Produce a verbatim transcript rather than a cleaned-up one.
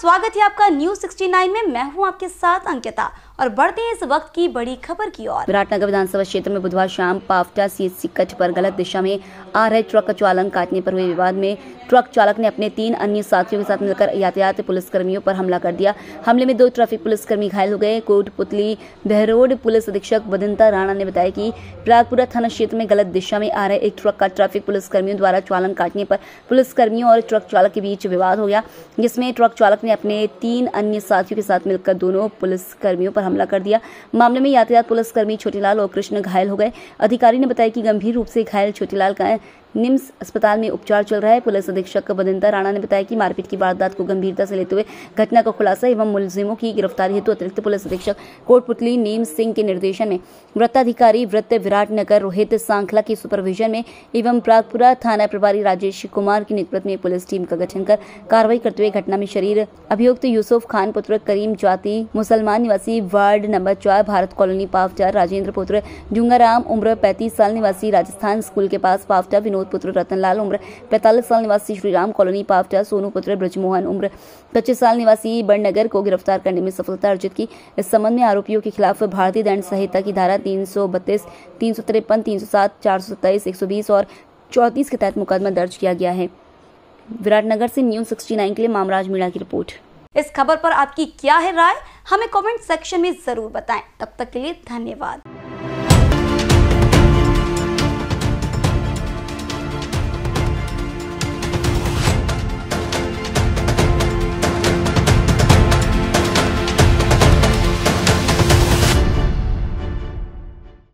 स्वागत है आपका न्यूज सिक्सटी नाइन में। मैं हूं आपके साथ अंकिता और बढ़ते हैं इस वक्त की बड़ी खबर की ओर। विराटनगर विधानसभा क्षेत्र में बुधवार शाम पावटा सीएचसी कट पर गलत दिशा में आ रहे ट्रक का चालन काटने पर हुए विवाद में ट्रक चालक ने अपने तीन अन्य साथियों के साथ मिलकर यातायात पुलिसकर्मियों पर हमला कर दिया। हमले में दो ट्रैफिक पुलिसकर्मी घायल हो गए। कोटपुतली बहरोड पुलिस अधीक्षक बदिंता राणा ने बताया कि प्रागपुरा थाना क्षेत्र में गलत दिशा में आ रहे एक ट्रक का ट्रैफिक पुलिसकर्मियों द्वारा चालन काटने पर पुलिसकर्मियों और ट्रक चालक के बीच विवाद हो गया, जिसमें ट्रक चालक ने अपने तीन अन्य साथियों के साथ मिलकर दोनों पुलिसकर्मियों पर हमला कर दिया। मामले में यातायात पुलिसकर्मी छोटेलाल और कृष्ण घायल हो गए। अधिकारी ने बताया कि गंभीर रूप से घायल छोटेलाल का निम्स अस्पताल में उपचार चल रहा है। पुलिस अधीक्षक बदिंता राणा ने बताया कि मारपीट की वारदात को गंभीरता से लेते हुए घटना का खुलासा एवं मुलजिमों की गिरफ्तारी हेतु अतिरिक्त पुलिस अधीक्षक कोटपुतली नीम सिंह के निर्देशन में वृत्ताधिकारी वृत्त विराटनगर रोहित सांखला की सुपरविजन में एवं प्रागपुरा थाना प्रभारी राजेश कुमार की नेतृत्व में पुलिस टीम का गठन कर कार्रवाई करते हुए घटना में शरीर अभियुक्त यूसुफ खान पुत्र करीम जाति मुसलमान निवासी वार्ड नंबर चार भारत कॉलोनी पावटा, राजेंद्र पुत्र जुंगाराम उम्र पैंतीस साल निवासी राजस्थान स्कूल के पास पावटा, विनोद पुत्र रतनलाल उम्र पैंतालीस साल निवासी श्रीराम कॉलोनी पावटा, सोनू पुत्र ब्रजमोहन उम्र पच्चीस साल निवासी बड़नगर को गिरफ्तार करने में सफलता अर्जित की। इस संबंध में आरोपियों के खिलाफ भारतीय दंड संहिता की धारा तीन सौ बत्तीस, तीन सौ तिरपन, तीन सौ सात, चार सौ सत्ताईस, एक सौ बीस और चौंतीस के तहत मुकदमा दर्ज किया गया है। विराटनगर से न्यूज सिक्सटी नाइन के लिए मामराज मीणा की रिपोर्ट। इस खबर पर आपकी क्या है राय, हमें कमेंट सेक्शन में जरूर बताएं। तब तक के लिए धन्यवाद।